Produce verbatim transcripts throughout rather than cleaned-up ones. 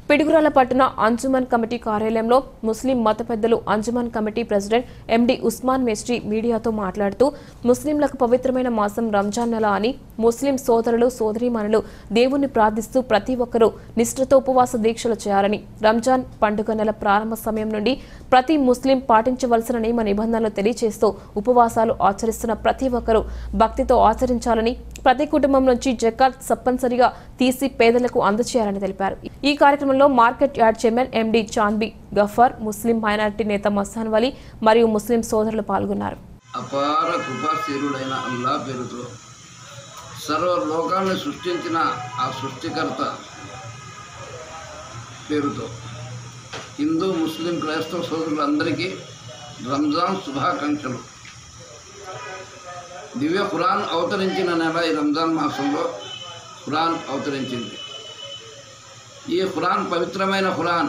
పిడుగురాల పట్టణ అంజుమన్ కమిటీ కార్యాలయంలో ముస్లిం మత పెద్దలు Anjuman committee president MD Usman Mesti మీడియాతో మాట్లాడుతూ ముస్లింలకు పవిత్రమైన మాసం రంజాన్ నెల అని ముస్లిం సోదరులు సోదరీమణులు దేవుణ్ణి ప్రార్థిస్తూ ప్రతి ఒక్కరూ నిష్ఠతో ఉపవాస దీక్షలు చేయాలని రంజాన్ పండుగ నెల ప్రారంభ సమయం నుండి ప్రతి ముస్లిం పాటించవలసిన నియమ నిబంధనలు తెలియజేస్తూ ఉపవాసాలు ఆచరిస్తున్న ప్రతి ఒక్కరూ భక్తితో ఆచరించాలని ప్రతి కుటుంబం నుంచి జకాత్ తప్పనిసరిగా తీసి పేదలకు అందజేయాలని తెలిపారు। ఈ కార్యక్రమంలో market yard chairman MD Chandbi Gafar, Muslim minority నేత మస్తాన్ వలి మరియు ముస్లిం సోదరులు పాల్గొన్నారు। అపార కృపాశీలుడైన అల్లాహ్ పేరుతో సర్వ లోకాలను సృష్టించిన ఆ సృష్టికర్త పేరుతో హిందూ ముస్లిం క్రైస్తవ సోదరులందరికీ రంజాన్ శుభాకాంక్షలు। దివ్య ఖురాన్ అవతరించిన నెల ఈ రంజాన్ మాసంలో ఖురాన్ అవతరించింది। ఈ ఖురాన్ పవిత్రమైన ఖురాన్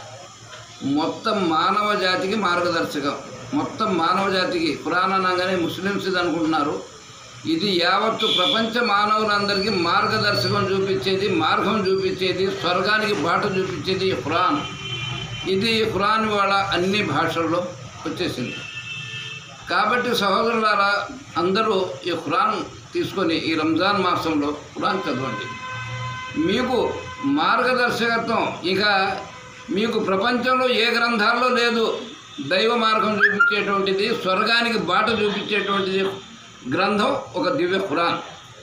మొత్తం మానవ జాతికి మార్గదర్శకం। మొత్తం మానవ జాతికి ఖురాన్ అనగానే ముస్లిమ్స్ ఇది అనుకుంటున్నారు, ఇది యావత్తు ప్రపంచ మానవులందరికీ మార్గదర్శకం చూపించేది, మార్గం చూపించేది, స్వర్గానికి బాట చూపించేది ఈ ఖురాన్। ఇది ఖురాన్ వాళ్ళ అన్ని భాషల్లో వచ్చేసింది కాబట్టి సహోదరులారా, అందరూ ఈ ఖురాన్ తీసుకొని ఈ రంజాన్ మాసంలో ఖురాన్ చదవండి। మీకు మార్గదర్శకత్వం ఇక మీకు ప్రపంచంలో ఏ గ్రంథాల్లో లేదు। దైవ మార్గం చూపించేటువంటిది, స్వర్గానికి బాట చూపించేటువంటిది గ్రంథం ఒక దివ్య ఖురాన్।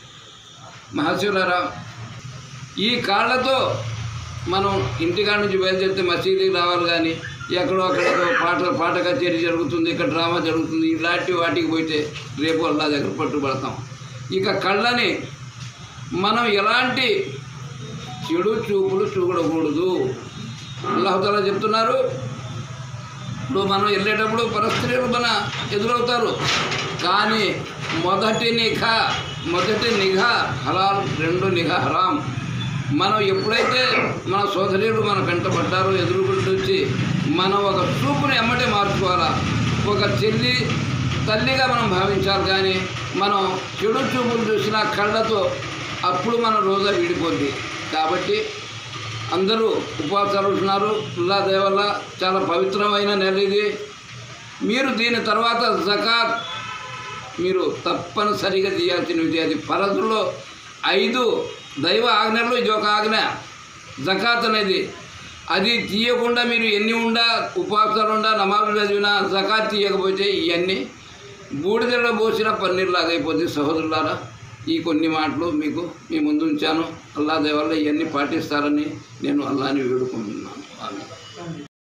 మహాశివులారా, ఈ కాళ్ళతో మనం ఇంటికాడ నుంచి బయలుదేరితే మసీదుకి రావాలి, కానీ ఎక్కడో అక్కడో పాటల పాట కచేరీ జరుగుతుంది, ఇక్కడ డ్రామా జరుగుతుంది, ఇలాంటి వాటికి పోయితే రేపు అల్లా దగ్గర పట్టుబడతాం। ఇక కళ్ళని మనం ఎలాంటి చెడు చూపులు చూడకూడదు। అల్లాహుతాలా చెప్తున్నారు, ఇప్పుడు మనం వెళ్ళేటప్పుడు పరస్త్రీలు మన ఎదురవుతారు, కానీ మొదటి నిఘా మొదటి నిఘా హలాల్, రెండు నిఘా హరాం। మనం ఎప్పుడైతే మన సోదరులు మన కంట పడ్డారో ఎదురుగుంటూ వచ్చి మనం ఒక చూపుని ఎమ్మటే మార్చుకోవాలా, ఒక చెల్లి తల్లిగా మనం భావించాలి, కానీ మనం చెడు చూపులు చూసిన కళ్ళతో అప్పుడు మన రోజా విడిపోద్ది। కాబట్టి అందరూ ఉపవాసాలు ఉంటున్నారు, అల్లా దయ వల్ల చాలా పవిత్రమైన నెల ఇది। మీరు దీని తర్వాత జకాత్ మీరు తప్పనిసరిగా తీయాల్సినది, అది ఫరజుల్లో ఐదు దైవ ఆజ్ఞల్లో ఇది ఒక ఆజ్ఞ జకాత్ అనేది। అది తీయకుండా మీరు ఎన్ని ఉండా ఉపవాసాలు ఉండా నమాజులు చదివినా జకాత్ తీయకపోతే ఇవన్నీ బూడిదలో పోసిన పన్నీర్లాగా అయిపోతుంది। సహోదరులారా, ఈ కొన్ని మాటలు మీకు మీ ముందు ఉంచాను। అల్లా దయ వల్ల ఇవన్నీ పాటిస్తారని నేను అల్లాని వేడుకుంటున్నాను।